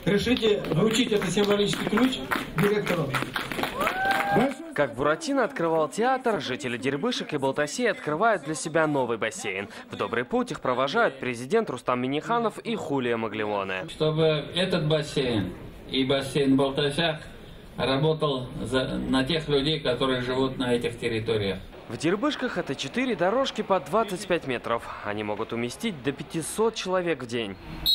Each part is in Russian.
решите вручить этот символический ключ директору. Как Буратино открывал театр, жители Дербышек и Балтасей открывают для себя новый бассейн. В добрый путь их провожают президент Рустам Минниханов и Хулия Маглеоне. Чтобы этот бассейн и бассейн в Балтасях работал на тех людей, которые живут на этих территориях. В Дербышках это 4 дорожки по 25 метров. Они могут уместить до 500 человек в день.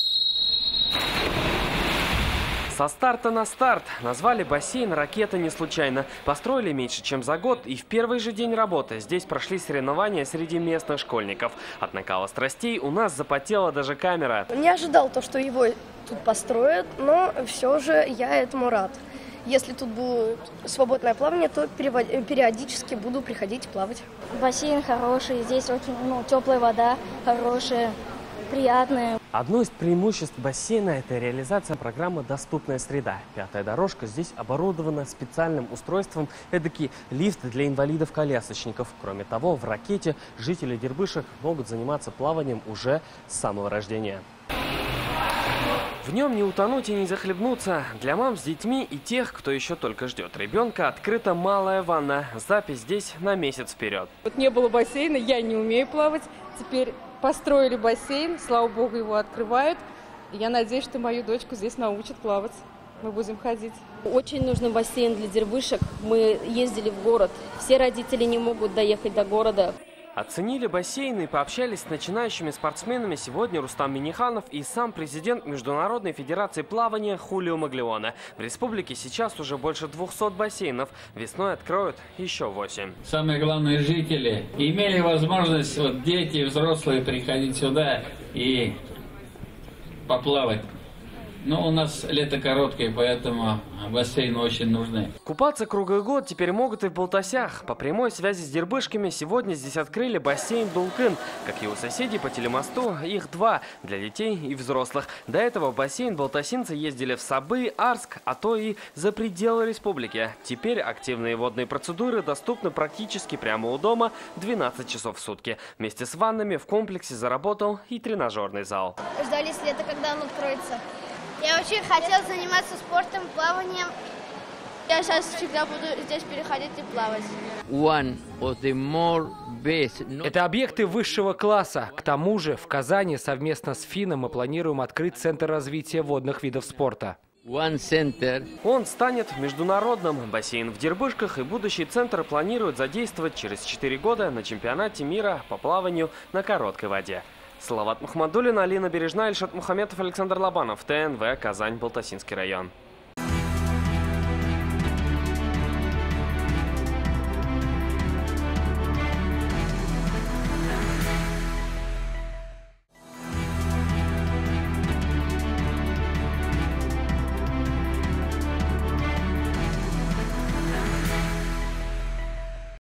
Со старта на старт назвали бассейн «Ракета» не случайно. Построили меньше, чем за год, и в первый же день работы здесь прошли соревнования среди местных школьников. От накала страстей у нас запотела даже камера. Не ожидал то, что его тут построят, но все же я этому рад. Если тут будет свободное плавание, то периодически буду приходить плавать. Бассейн хороший, здесь очень теплая вода, хорошая, приятная. Одно из преимуществ бассейна – это реализация программы «Доступная среда». Пятая дорожка здесь оборудована специальным устройством, эдакий лифт для инвалидов-колясочников. Кроме того, в «Ракете» жители Дербышек могут заниматься плаванием уже с самого рождения. В нем не утонуть и не захлебнуться. Для мам с детьми и тех, кто еще только ждет ребенка, открыта малая ванна. Запись здесь на месяц вперед. Вот не было бассейна, я не умею плавать. Теперь построили бассейн, слава богу, его открывают. И я надеюсь, что мою дочку здесь научат плавать. Мы будем ходить. Очень нужен бассейн для Дербышек. Мы ездили в город. Все родители не могут доехать до города. Оценили бассейн и пообщались с начинающими спортсменами сегодня Рустам Минниханов и сам президент Международной федерации плавания Хулио Маглеоне. В республике сейчас уже больше 200 бассейнов. Весной откроют еще 8. Самое главное, жители имели возможность, дети и взрослые, приходить сюда и поплавать. Но у нас лето короткое, поэтому бассейны очень нужны. Купаться круглый год теперь могут и в Балтасях. По прямой связи с Дербышками сегодня здесь открыли бассейн Дулкын. Как и у соседей по телемосту, их 2 для детей и взрослых. До этого в бассейн балтасинцы ездили в Сабы, Арск, а то и за пределы республики. Теперь активные водные процедуры доступны практически прямо у дома 12 часов в сутки. Вместе с ваннами в комплексе заработал и тренажерный зал. Ждали с лета, когда он откроется. Я очень хотел заниматься спортом, плаванием. Я сейчас всегда буду здесь переходить и плавать. Это объекты высшего класса. К тому же в Казани совместно с ФИНом мы планируем открыть Центр развития водных видов спорта. Он станет международным. Бассейн в Дербышках и будущий центр планируют задействовать через 4 года на чемпионате мира по плаванию на короткой воде. Салават Мухаммадуллин, Алина Бережная, Ильшат Мухаметов, Александр Лобанов, ТНВ, Казань, Балтасинский район.